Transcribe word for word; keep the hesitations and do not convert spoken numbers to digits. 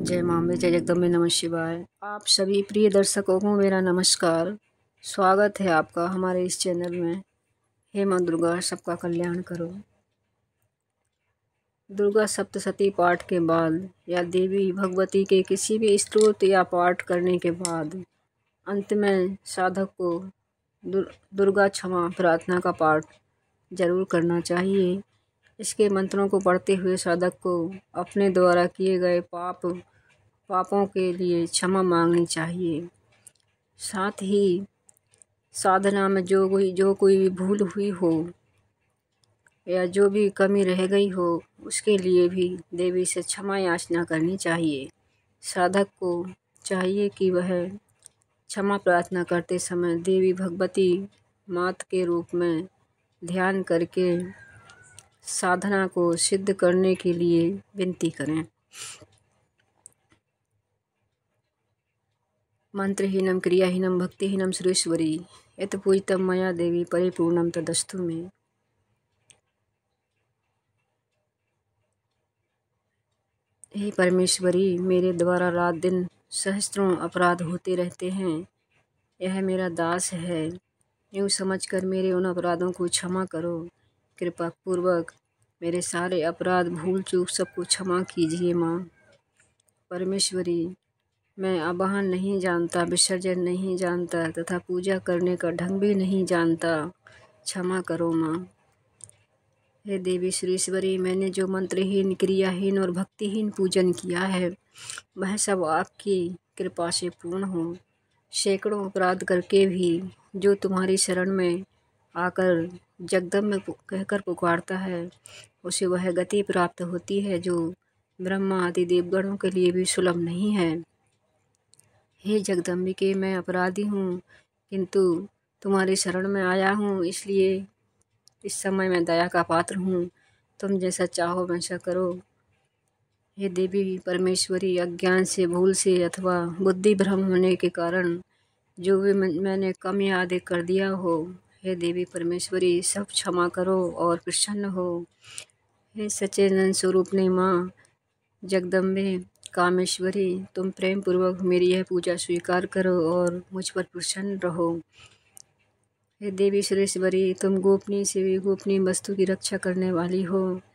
जय मां अम्बे, जय जगदम्बे, नमः शिवाय। आप सभी प्रिय दर्शकों को मेरा नमस्कार। स्वागत है आपका हमारे इस चैनल में। हे मां दुर्गा, सबका कल्याण करो। दुर्गा सप्तशती पाठ के बाद या देवी भगवती के किसी भी स्तोत्र या पाठ करने के बाद अंत में साधक को दुर, दुर्गा क्षमा प्रार्थना का पाठ जरूर करना चाहिए। इसके मंत्रों को पढ़ते हुए साधक को अपने द्वारा किए गए पाप पापों के लिए क्षमा मांगनी चाहिए। साथ ही साधना में जो कोई जो कोई भी भूल हुई हो या जो भी कमी रह गई हो उसके लिए भी देवी से क्षमा याचना करनी चाहिए। साधक को चाहिए कि वह क्षमा प्रार्थना करते समय देवी भगवती मात के रूप में ध्यान करके साधना को सिद्ध करने के लिए विनती करें। मंत्रहीनम क्रियाहीनम भक्तिहीनम सुरेश्वरी यत पूजितम मया देवी परिपूर्णम तदस्तु में। हे परमेश्वरी, मेरे द्वारा रात दिन सहस्त्रों अपराध होते रहते हैं। यह मेरा दास है, यूँ समझकर मेरे उन अपराधों को क्षमा करो। कृपा पूर्वक मेरे सारे अपराध भूल चूक सबको क्षमा कीजिए माँ। परमेश्वरी, मैं आवाहन नहीं जानता, विसर्जन नहीं जानता तथा पूजा करने का ढंग भी नहीं जानता, क्षमा करो माँ। हे देवी सुरेश्वरी, मैंने जो मंत्रहीन क्रियाहीन और भक्तिहीन पूजन किया है वह सब आपकी कृपा से पूर्ण हो। सैकड़ों अपराध करके भी जो तुम्हारी शरण में आकर जगदम्ब कहकर पुकारता है उसे वह गति प्राप्त होती है जो ब्रह्मा आदि देवगणों के लिए भी सुलभ नहीं है। हे जगदम्बिके, मैं अपराधी हूँ किंतु तुम्हारी शरण में आया हूँ, इसलिए इस समय मैं दया का पात्र हूँ। तुम जैसा चाहो वैसा करो। हे देवी परमेश्वरी, अज्ञान से, भूल से अथवा बुद्धि भ्रम होने के कारण जो भी मैंने कम या अधिक कर दिया हो, हे देवी परमेश्वरी सब क्षमा करो और प्रसन्न हो। हे सच्चिदानंद स्वरूपनी माँ जगदम्बे कामेश्वरी, तुम प्रेम पूर्वक मेरी यह पूजा स्वीकार करो और मुझ पर प्रसन्न रहो। हे देवी सुरेश्वरी, तुम गोपनीय से भी गोपनीय वस्तु की रक्षा करने वाली हो।